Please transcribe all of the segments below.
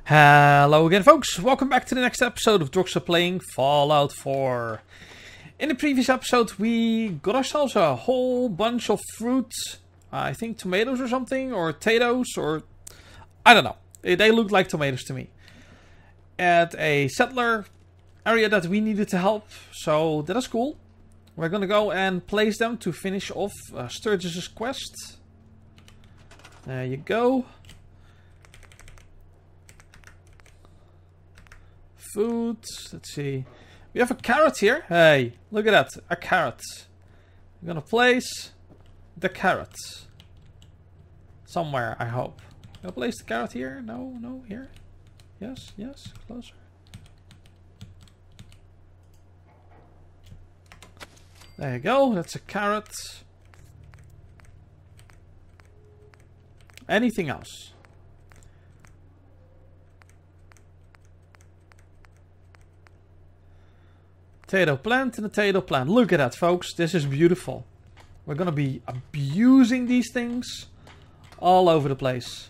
Hello again, folks. Welcome back to the next episode of Droxa playing Fallout 4. In the previous episode, we got ourselves a whole bunch of fruit. I think tomatoes or something, or potatoes, or... I don't know. They looked like tomatoes to me. At a settler area that we needed to help, so that is cool. We're gonna go and place them to finish off Sturgis's quest. There you go. Food. Let's see. We have a carrot here. Hey, look at that. A carrot. I'm gonna place the carrot somewhere, I hope. Gonna place the carrot here? No, here. Yes, closer. There you go. That's a carrot. Anything else? Potato plant and a potato plant. Look at that, folks. This is beautiful. We're gonna be abusing these things all over the place.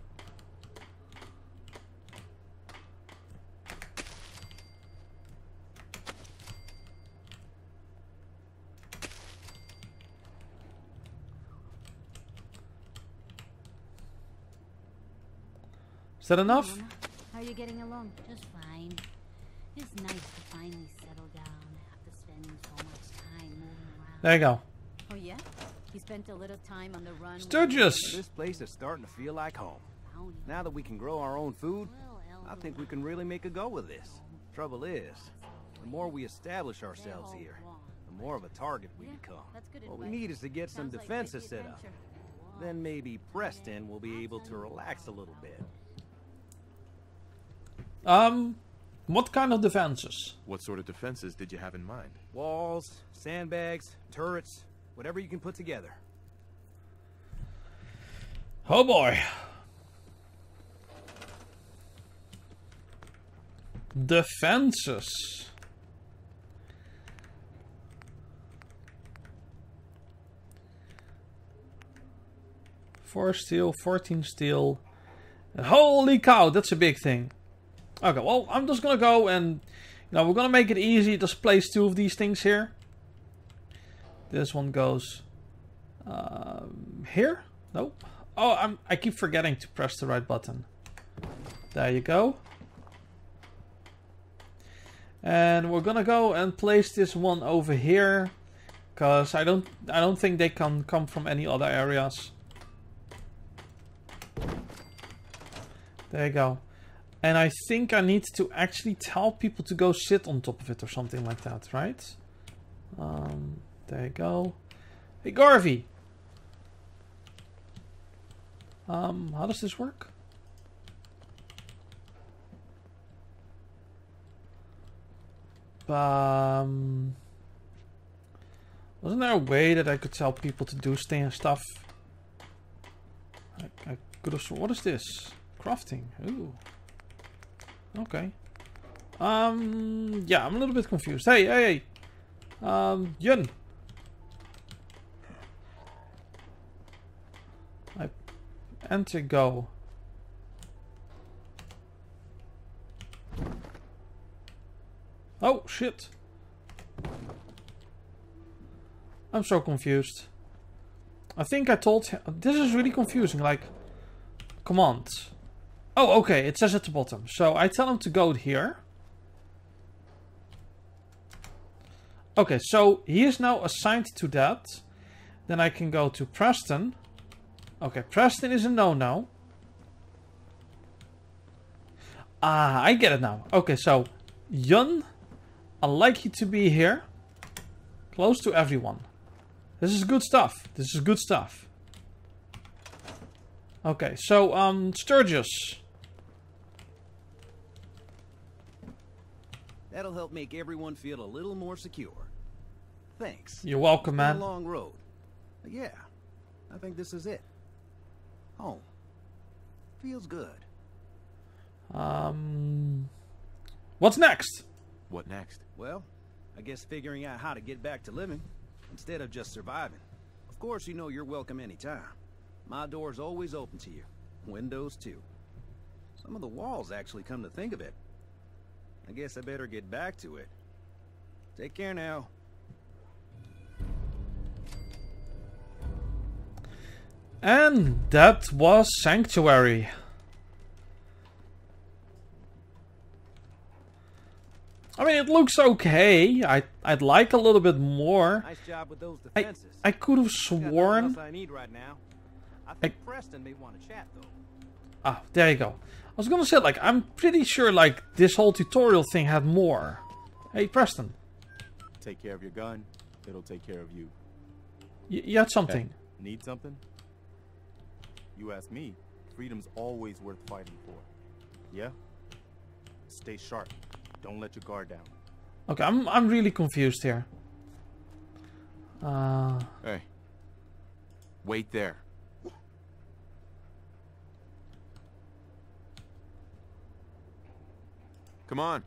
Is that enough? How are you getting along? Just fine. It's nice to finally settle down after spending so much time moving around. There you go. Oh yeah? You spent a little time on the run. Sturgis! This place is starting to feel like home. Now that we can grow our own food, I think we can really make a go of this. Trouble is, the more we establish ourselves here, the more of a target we become. What we need is to get some defenses set up. Then maybe Preston will be able to relax a little bit. What kind of defenses? What sort of defenses did you have in mind? Walls, sandbags, turrets, whatever you can put together. Oh boy. Defenses. Four steel, 14 steel. And holy cow, that's a big thing. Okay, well, I'm just gonna go and, we're gonna make it easy. Just place two of these things here. This one goes here. Nope. Oh, I keep forgetting to press the right button. There you go. And we're gonna go and place this one over here, because I don't think they can come from any other areas. There you go. And I think I need to actually tell people to go sit on top of it or something like that, right? There you go. Hey, Garvey! How does this work? Wasn't there a way that I could tell people to do stuff? I could have... What is this? Crafting. Ooh. Okay. Yeah, I'm a little bit confused. Hey. Yun. I enter go. Oh, shit. I'm so confused. I think I told him... This is really confusing, like... Command. Oh, okay, it says at the bottom. So I tell him to go here. Okay, so he is now assigned to that. Then I can go to Preston. Okay, Preston is a no-no. Ah, I get it now. Okay, so Yun, I'd like you to be here. Close to everyone. This is good stuff. This is good stuff. Okay, so Sturgis. That'll help make everyone feel a little more secure. Thanks. You're welcome, It's been man. a long road. But yeah, I think this is it. Home. Feels good. What's next? What next? Well, I guess figuring out how to get back to living instead of just surviving. Of course, you know you're welcome anytime. My door's always open to you. Windows too. Some of the walls actually, come to think of it. I guess I better get back to it. Take care now. And that was Sanctuary. I mean, it looks okay. I'd like a little bit more. Nice job with those defenses. I could have Got nothing sworn. else I need right now. I think Preston may want to chat though. Ah, there you go. I was gonna say, like, I'm pretty sure, like, this whole tutorial thing had more. Hey, Preston. Take care of your gun. It'll take care of you. You had something. Hey, need something? You ask me. Freedom's always worth fighting for. Yeah? Stay sharp. Don't let your guard down. Okay, I'm really confused here. Hey. Wait there. Come on.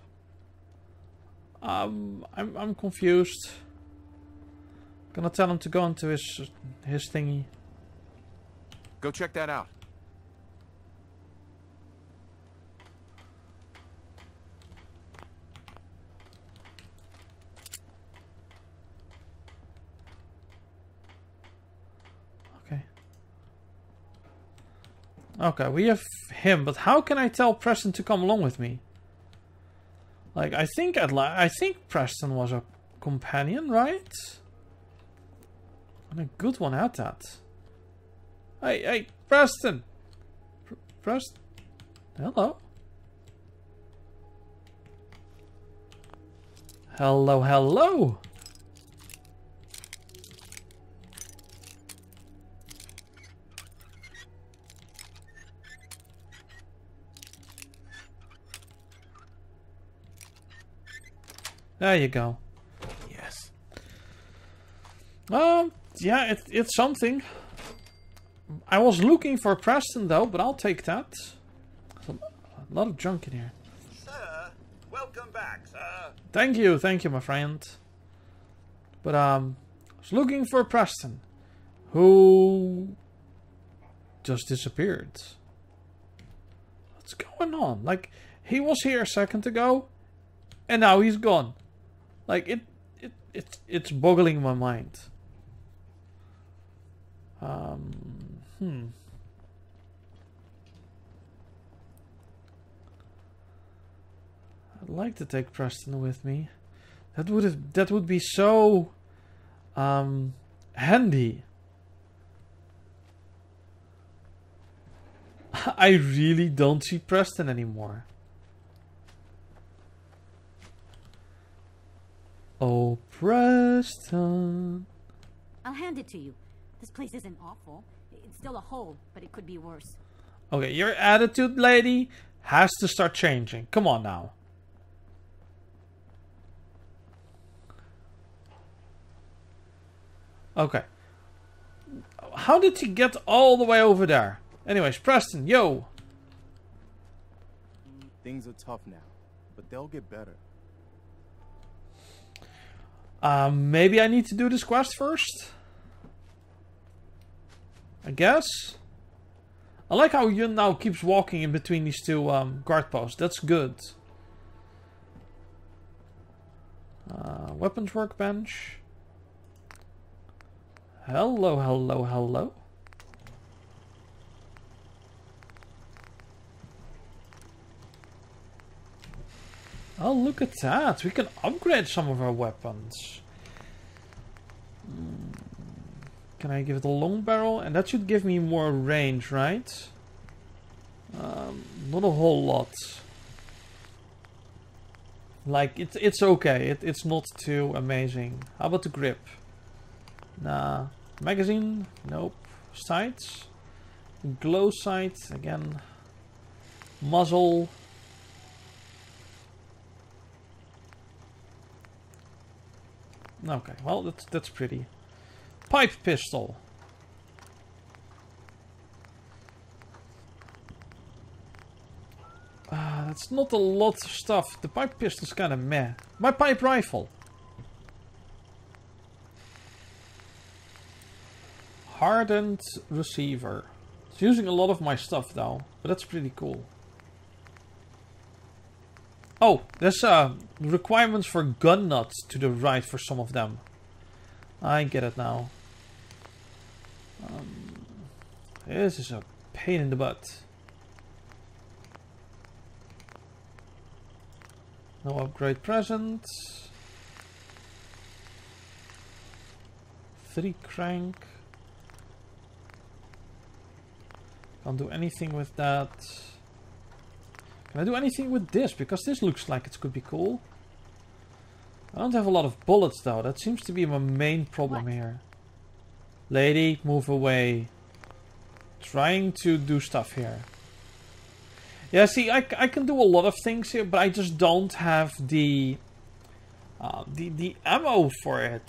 I'm confused. Gonna tell him to go into his thingy. Go check that out. Okay. Okay, we have him, but how can I tell Preston to come along with me? Like, I think Preston was a companion, right? And a good one at that. Hey, Preston! Preston? Hello? Hello. There you go. Yes. Yeah, it's something. I was looking for Preston though, but I'll take that. There's a lot of junk in here. Sir, welcome back, sir. Thank you, my friend. But I was looking for Preston, who just disappeared. What's going on? Like, he was here a second ago, and now he's gone. Like, it's boggling my mind. I'd like to take Preston with me. That would be so handy. I really don't see Preston anymore. Oh, Preston. I'll hand it to you. This place isn't awful. It's still a hole, but it could be worse. Okay, your attitude, lady, has to start changing. Come on now. Okay. How did he get all the way over there? Anyways, Preston, yo. Things are tough now, but they'll get better. Maybe I need to do this quest first? I guess? I like how Yun now keeps walking in between these two guard posts. That's good. Weapons workbench. Hello. Oh, look at that. We can upgrade some of our weapons. Can I give it a long barrel? And that should give me more range, right? Not a whole lot. Like, it's okay. It's not too amazing. How about the grip? Nah. Magazine? Nope. Sights? Glow sight? Again. Muzzle. Okay, well, that's pretty. Pipe pistol. That's not a lot of stuff. The pipe pistol's kind of meh. My pipe rifle. Hardened receiver. It's using a lot of my stuff though, but that's pretty cool. Oh, there's requirements for gun nuts to the right for some of them. I get it now. This is a pain in the butt. No upgrade present. 3 crank. Can't do anything with that. Can I do anything with this? Because this looks like it could be cool. I don't have a lot of bullets though. That seems to be my main problem here. Lady, move away. Trying to do stuff here. Yeah, see, I can do a lot of things here, but I just don't have the ammo for it.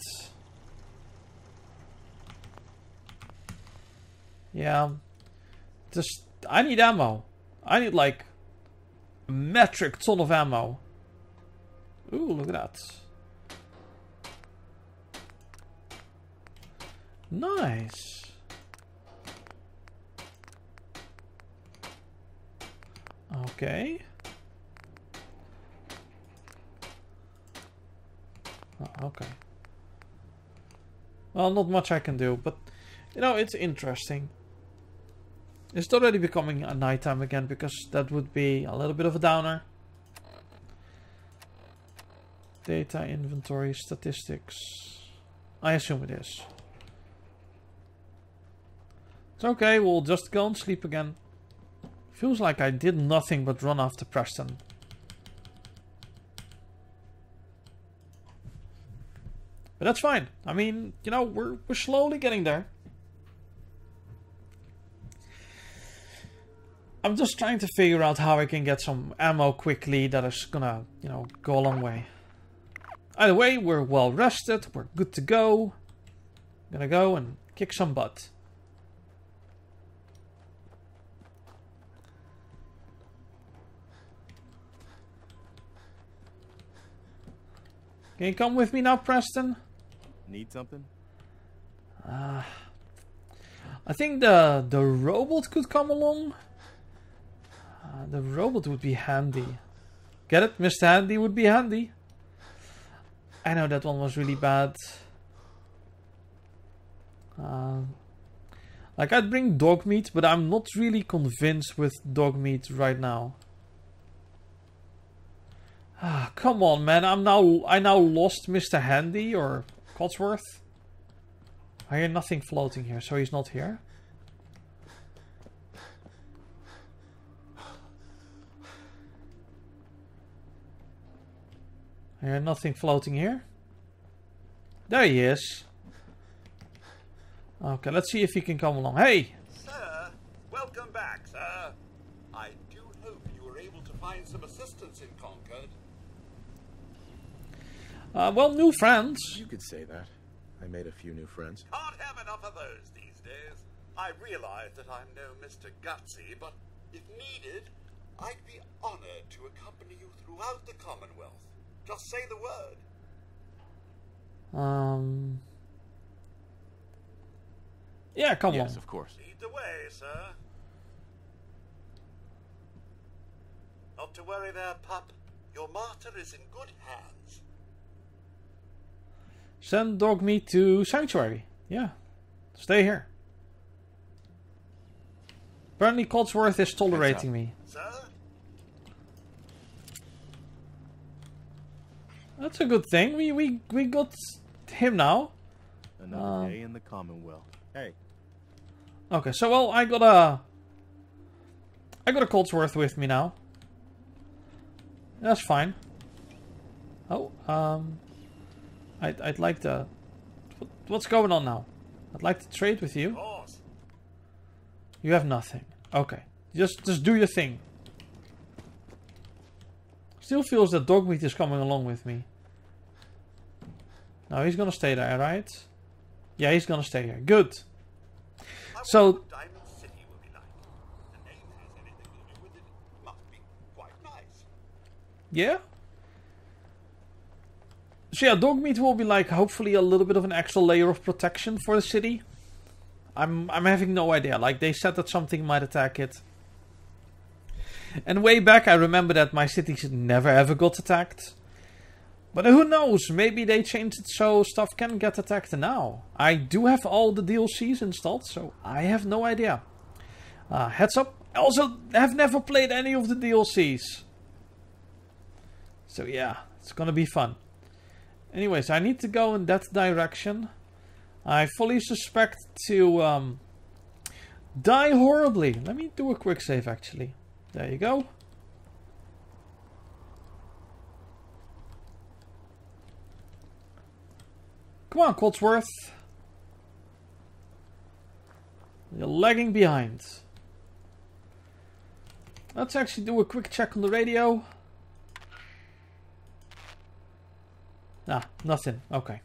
Yeah. Just, I need ammo. I need like a metric ton of ammo. Ooh, look at that. Nice. Okay. Oh, okay. Well, not much I can do, but you know, it's interesting. It's already becoming a nighttime again, because that would be a little bit of a downer. Data, inventory, statistics. I assume it is. It's okay, we'll just go and sleep again. Feels like I did nothing but run after Preston. But that's fine. I mean, you know, we're slowly getting there. I'm just trying to figure out how I can get some ammo quickly that is gonna, you know, go a long way. Either way, we're well rested, we're good to go. Gonna go and kick some butt. Can you come with me now, Preston? Need something? I think the robot could come along. The robot would be handy. Get it? Mr. Handy would be handy. I know that one was really bad. Like, I'd bring dog meat, but I'm not really convinced with dog meat right now. Ah, come on, man. I now lost Mr. Handy or Codsworth. I hear nothing floating here, so he's not here. I hear nothing floating here. There he is. Okay, let's see if he can come along. Hey! Sir, welcome back, sir. I do hope you were able to find some assistance in Concord. Well, new friends. You could say that. I made a few new friends. Can't have enough of those these days. I realize that I'm no Mr. Gutsy, but if needed, I'd be honored to accompany you throughout the Commonwealth. Just say the word. Yeah, come Yes, along. of course. Lead the way, sir. Not to worry there, pup. Your martyr is in good hands. Send dog meat to Sanctuary. Yeah. Stay here. Apparently Codsworth is tolerating me. Sir? That's a good thing. We got him now. Another day in the Commonwealth. Hey. Okay, so well I got a Codsworth with me now. That's fine. Oh, I'd like to. What's going on now? I'd like to trade with you. Of course. You have nothing. Okay, just do your thing. Still feels that dog meat is coming along with me. No, he's gonna stay there, right? Yeah, he's gonna stay here. Good. So. I wonder what Diamond City will be like. The name has anything to do with it. Must be quite nice. Yeah. So yeah, dog meat will be like hopefully a little bit of an extra layer of protection for the city. I'm having no idea. Like they said that something might attack it. And way back, I remember that my cities never ever got attacked. But who knows? Maybe they changed it so stuff can get attacked now. I do have all the DLCs installed, so I have no idea. Heads up, I also have never played any of the DLCs. So yeah, it's gonna be fun. Anyways, I need to go in that direction. I fully suspect to die horribly. Let me do a quick save actually. There you go. Come on, Codsworth. You're lagging behind. Let's actually do a quick check on the radio. Ah, nothing. Okay.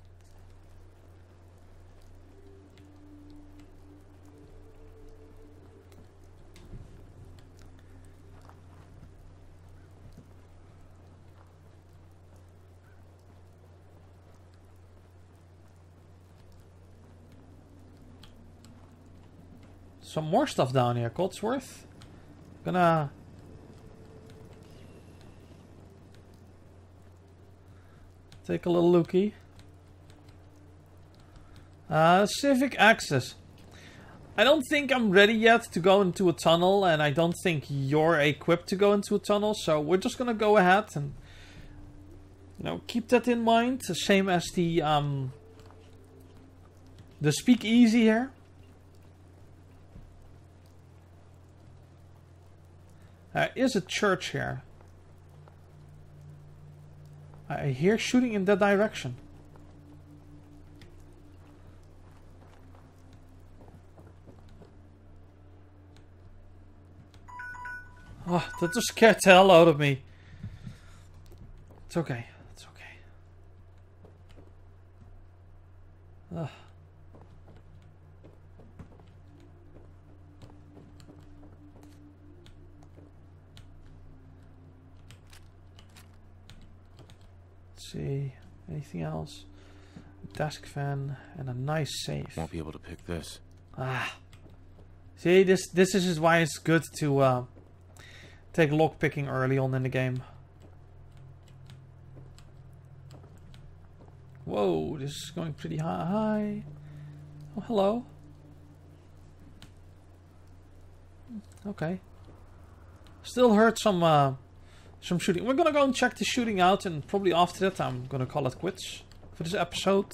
Some more stuff down here, Codsworth. Gonna take a little looky. Civic access. I don't think I'm ready yet to go into a tunnel, and I don't think you're equipped to go into a tunnel, so we're just gonna go ahead and, you know, keep that in mind. The same as the speakeasy here. Is a church here. I hear shooting in that direction. Oh, that just scared the hell out of me. It's okay. It's okay. Ugh. See, anything else? Desk fan and a nice safe. Won't be able to pick this. Ah, see, this is why it's good to take lock picking early on in the game. Whoa, this is going pretty high. Oh, hello. Okay. Still heard some shooting. We're gonna go and check the shooting out, and probably after that I'm gonna call it quits for this episode.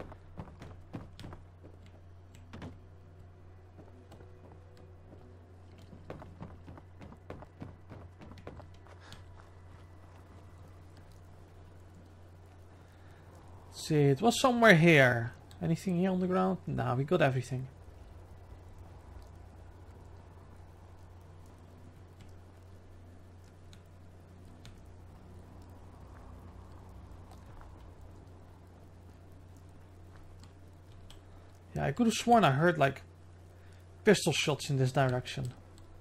Let's see, it was somewhere here. Anything here on the ground? Nah, we got everything. Yeah, I could have sworn I heard like pistol shots in this direction.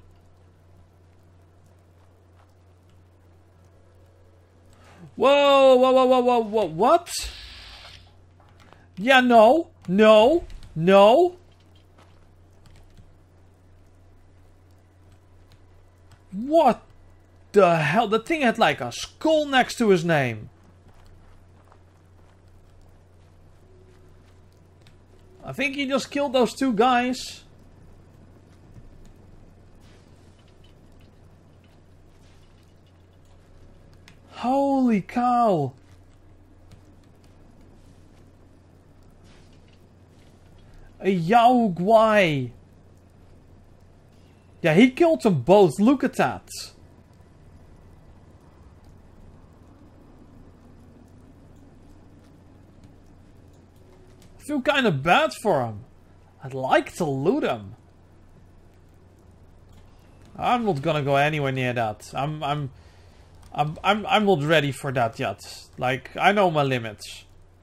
Whoa, whoa, whoa, whoa, whoa, whoa, what? Yeah, no, no, no. What the hell? The thing had like a skull next to his name. I think he just killed those two guys. Holy cow. A Yao Guai. Yeah, he killed them both. Look at that. I feel kind of bad for him. I'd like to loot him. I'm not gonna go anywhere near that. I'm not ready for that yet. Like, I know my limits.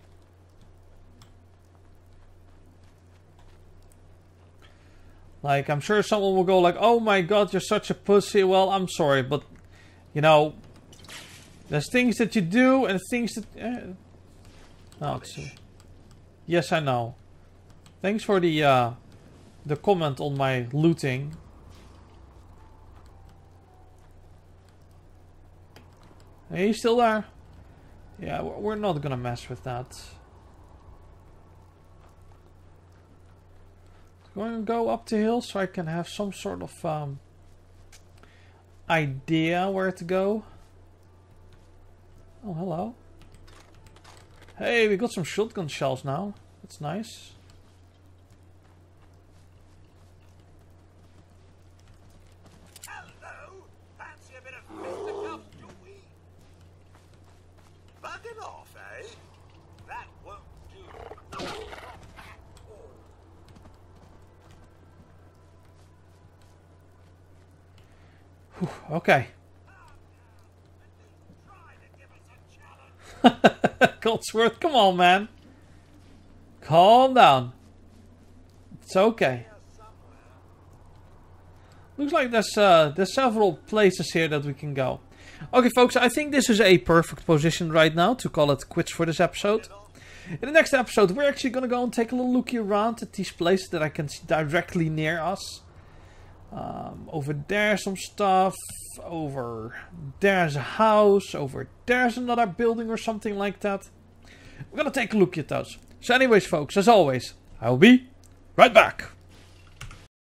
Like, I'm sure someone will go like, oh my god, you're such a pussy. Well, I'm sorry, but, you know, there's things that you do and things that... Oh, yes, I know. Thanks for the comment on my looting. Hey, he's still there. Yeah, we're not gonna mess with that. I'm going to go up the hill so I can have some sort of idea where to go. Oh, hello. Hey, we got some shotgun shells now. That's nice. Hello! Fancy a bit of fisticuffs, do we? Bugging off, eh? That won't do. Whew, okay. Goldsworth, come on, man. Calm down. It's okay. Looks like there's several places here that we can go. Okay, folks, I think this is a perfect position right now to call it quits for this episode. In the next episode, we're actually going to go and take a little looky around at these places that I can see directly near us. Over there's some stuff. Over there's a house. Over there's another building or something like that. We're going to take a look at those. So anyways, folks, as always, I will be right back.